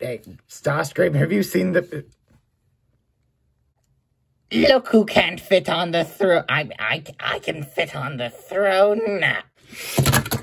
Hey, Starscream, have you seen the... Look who can't fit on the throne. I can fit on the throne now.